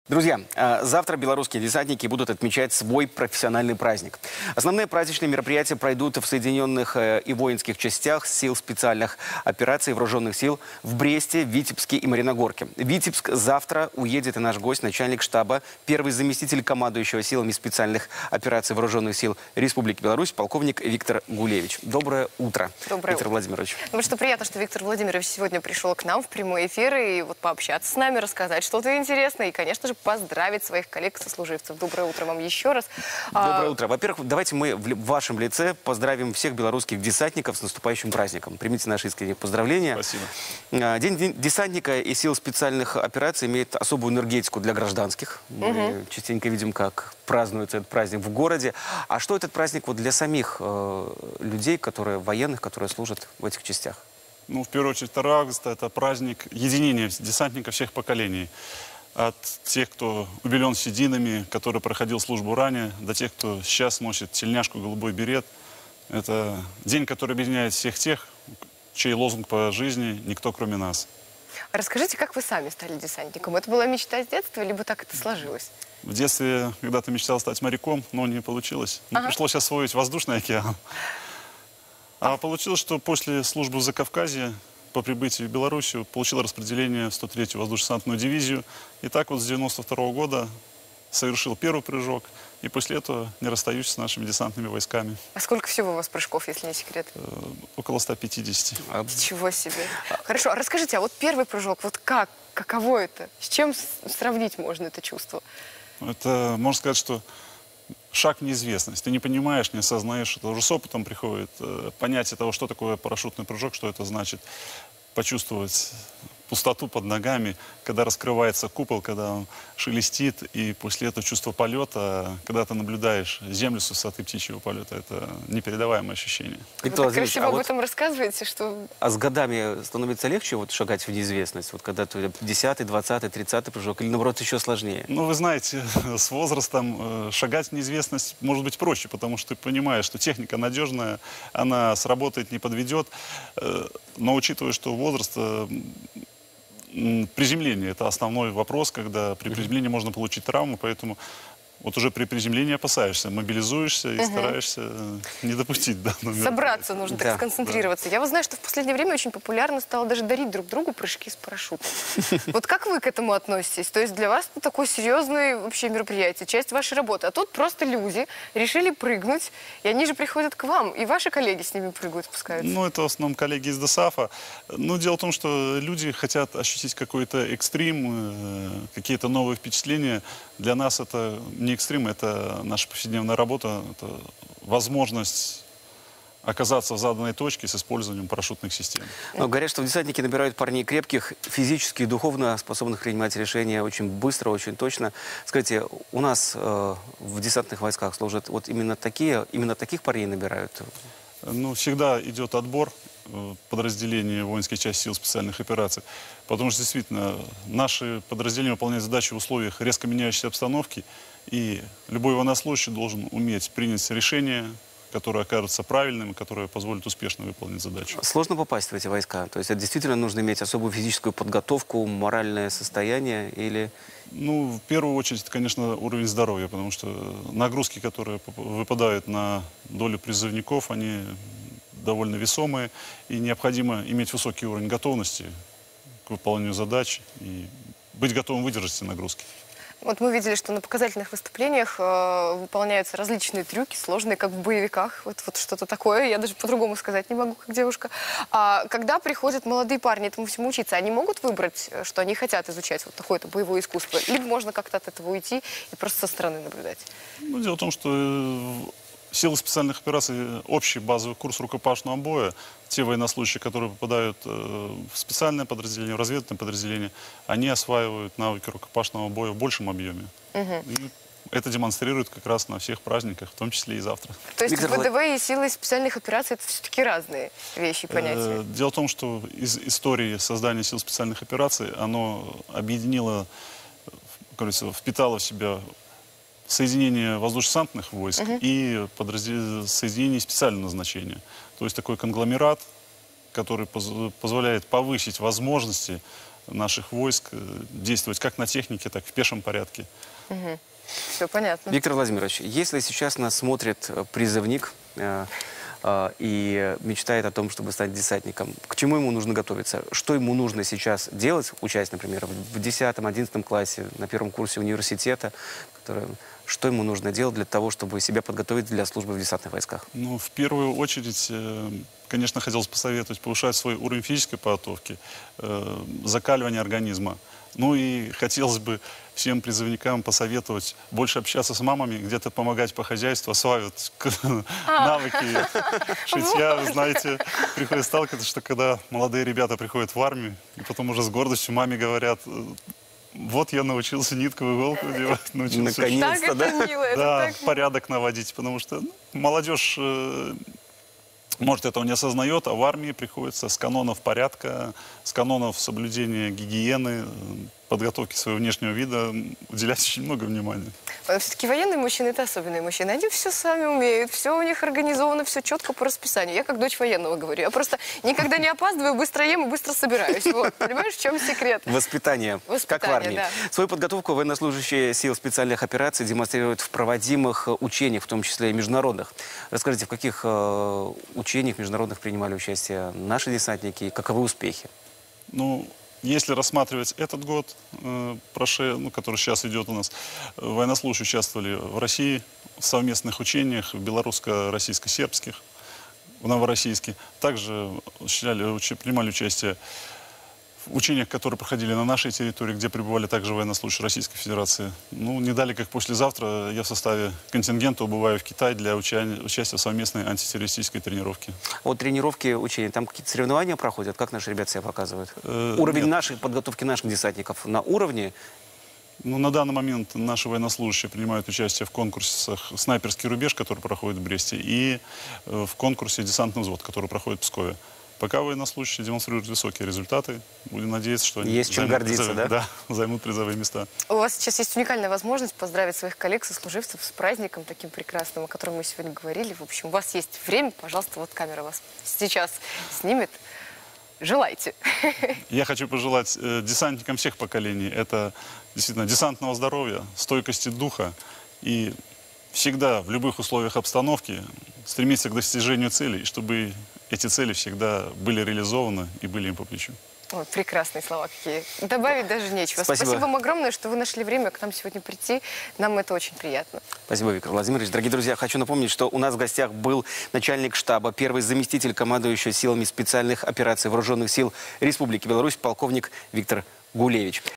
Друзья, завтра белорусские десантники будут отмечать свой профессиональный праздник. Основные праздничные мероприятия пройдут в Соединенных и воинских частях сил специальных операций вооруженных сил в Бресте, Витебске и Мариногорке. В Витебск завтра уедет и наш гость, начальник штаба, первый заместитель командующего силами специальных операций вооруженных сил Республики Беларусь, полковник Виктор Гулевич. Доброе утро, Доброе Виктор утро. Владимирович. Ну что, приятно, что Виктор Владимирович сегодня пришел к нам в прямой эфир и вот пообщаться с нами, рассказать что-то интересное и, конечно же, поздравить своих коллег-сослуживцев. Доброе утро вам еще раз. Доброе утро. Во-первых, давайте мы в вашем лице поздравим всех белорусских десантников с наступающим праздником. Примите наши искренние поздравления. Спасибо. День десантника и сил специальных операций имеет особую энергетику для гражданских. Мы частенько видим, как празднуется этот праздник в городе. А что этот праздник вот для самих людей, военных, которые служат в этих частях? Ну, в первую очередь, 2 августа – это праздник единения десантников всех поколений. От тех, кто убелен сединами, который проходил службу ранее, до тех, кто сейчас носит тельняшку, голубой берет. Это день, который объединяет всех тех, чей лозунг по жизни «Никто, кроме нас». Расскажите, как вы сами стали десантником? Это была мечта с детства, либо так это сложилось? В детстве когда-то мечтал стать моряком, но не получилось. Пришлось освоить воздушный океан. А получилось, что после службы в Закавказье, по прибытии в Белоруссию, получил распределение в 103-ю воздушно-десантную дивизию. И так вот с 92-го года совершил первый прыжок. И после этого не расстаюсь с нашими десантными войсками. А сколько всего у вас прыжков, если не секрет? Около 150. Ничего себе. Хорошо, а расскажите, а вот первый прыжок, вот каково это? С чем сравнить можно это чувство? Это, можно сказать, что шаг в неизвестность. Ты не понимаешь, не осознаешь. Это уже с опытом приходит понятие того, что такое парашютный прыжок, что это значит почувствовать пустоту под ногами, когда раскрывается купол, когда он шелестит, и после этого чувство полета, когда ты наблюдаешь землю с высоты птичьего полета, это непередаваемое ощущение. Вы так красиво об этом рассказываете, что... А с годами становится легче вот шагать в неизвестность? Вот когда ты 10-й, 20-й, 30-й прыжок, или наоборот еще сложнее? Ну, вы знаете, с возрастом шагать в неизвестность может быть проще, потому что ты понимаешь, что техника надежная, она сработает, не подведет. Но учитывая, что возраст... Приземление – это основной вопрос, когда при приземлении можно получить травму, поэтому вот уже при приземлении опасаешься, мобилизуешься и стараешься не допустить данного мероприятия. Собраться нужно, так сконцентрироваться. Я вот знаю, что в последнее время очень популярно стало даже дарить друг другу прыжки с парашютом. Вот как вы к этому относитесь? То есть для вас это такое серьезное вообще мероприятие, часть вашей работы. А тут просто люди решили прыгнуть, и они же приходят к вам, и ваши коллеги с ними прыгают, спускаются. Ну, это в основном коллеги из ДОСААФа. Но дело в том, что люди хотят ощутить какой-то экстрим, какие-то новые впечатления. Для нас это не экстрим, это наша повседневная работа, это возможность оказаться в заданной точке с использованием парашютных систем. Но говорят, что десантники набирают парней крепких, физически и духовно способных принимать решения очень быстро, очень точно. Скажите, у нас в десантных войсках служат вот именно таких парней набирают? Ну, всегда идет отбор подразделений воинских частей сил специальных операций, потому что действительно наши подразделения выполняют задачи в условиях резко меняющейся обстановки, и любой военнослужащий должен уметь принять решение, которое окажется правильным и которое позволит успешно выполнить задачу. Сложно попасть в эти войска? То есть это действительно нужно иметь особую физическую подготовку, моральное состояние или... Ну, в первую очередь, это, конечно, уровень здоровья, потому что нагрузки, которые выпадают на долю призывников, они довольно весомые, и необходимо иметь высокий уровень готовности к выполнению задач и быть готовым выдержать эти нагрузки. Вот мы видели, что на показательных выступлениях выполняются различные трюки, сложные, как в боевиках. Вот что-то такое, я даже по-другому сказать не могу, как девушка. А когда приходят молодые парни этому всему учиться, они могут выбрать, что они хотят изучать вот такое-то боевое искусство? Либо можно как-то от этого уйти и просто со стороны наблюдать? Ну, дело в том, что силы специальных операций, общий базовый курс рукопашного боя, те военнослужащие, которые попадают в специальное подразделение, в разведывательное подразделение, они осваивают навыки рукопашного боя в большем объеме. И это демонстрируют как раз на всех праздниках, в том числе и завтра. То есть ВДВ и силы специальных операций – это все-таки разные вещи и понятия? Дело в том, что из истории создания сил специальных операций оно объединило, как говорится, впитало в себя соединение воздушно-десантных войск и соединение специального назначения. То есть такой конгломерат, который позволяет повысить возможности наших войск действовать как на технике, так и в пешем порядке. Все понятно. Виктор Владимирович, если сейчас нас смотрит призывник и мечтает о том, чтобы стать десантником, к чему ему нужно готовиться? Что ему нужно сейчас делать, учась, например, в 10-11 классе, на первом курсе университета? Что ему нужно делать для того, чтобы себя подготовить для службы в десантных войсках? Ну, в первую очередь, конечно, хотелось посоветовать повышать свой уровень физической подготовки, закаливание организма. Ну и хотелось бы всем призывникам посоветовать больше общаться с мамами, где-то помогать по хозяйству, осваивать навыки шитья. Вы знаете, приходится сталкиваться, что когда молодые ребята приходят в армию, и потом уже с гордостью маме говорят: вот я научился нитку в иголку делать, научился Наконец-то, да? Мило, это да, так порядок наводить, потому что молодежь, может, этого не осознает, а в армии приходится с канонов порядка, с канонов соблюдения гигиены, подготовки своего внешнего вида уделять очень много внимания. Все-таки военные мужчины — это особенные мужчины. Они все сами умеют, все у них организовано, все четко по расписанию. Я как дочь военного говорю. Я просто никогда не опаздываю, быстро ем и быстро собираюсь. Вот. Понимаешь, в чем секрет? Воспитание, как в армии. Да. Свою подготовку военнослужащие сил специальных операций демонстрируют в проводимых учениях, в том числе и международных. Расскажите, в каких учениях международных принимали участие наши десантники и каковы успехи? Ну, если рассматривать этот год, который сейчас идет у нас, военнослужащие участвовали в России в совместных учениях, в белорусско-российско-сербских, в Новороссийске. Также принимали участие в учениях, которые проходили на нашей территории, где пребывали также военнослужащие Российской Федерации. Ну, не далее, как послезавтра, я в составе контингента убываю в Китай для участия в совместной антитеррористической тренировке. Вот тренировки, учения, там какие-то соревнования проходят? Как наши ребята себя показывают? Уровень нашей подготовки наших десантников на уровне? Ну, на данный момент наши военнослужащие принимают участие в конкурсах «Снайперский рубеж», который проходит в Бресте, и в конкурсе «Десантный взвод», который проходит в Пскове. Пока военнослужащие демонстрируют высокие результаты, будем надеяться, что они есть чем гордиться, да? Займут призовые места. У вас сейчас есть уникальная возможность поздравить своих коллег, сослуживцев с праздником таким прекрасным, о котором мы сегодня говорили. В общем, у вас есть время, пожалуйста, вот камера вас сейчас снимет. Желайте. Я хочу пожелать десантникам всех поколений это действительно десантного здоровья, стойкости духа и всегда в любых условиях обстановки стремиться к достижению целей, чтобы эти цели всегда были реализованы и были им по плечу. Вот, прекрасные слова какие. Добавить даже нечего. Спасибо вам огромное, что вы нашли время к нам сегодня прийти. Нам это очень приятно. Спасибо, Виктор Владимирович. Дорогие друзья, хочу напомнить, что у нас в гостях был начальник штаба, первый заместитель командующего силами специальных операций Вооруженных сил Республики Беларусь, полковник Виктор Гулевич.